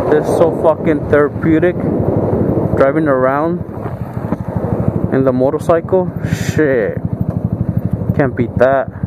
This is so fucking therapeutic. Driving around in the motorcycle. Shit. Can't beat that.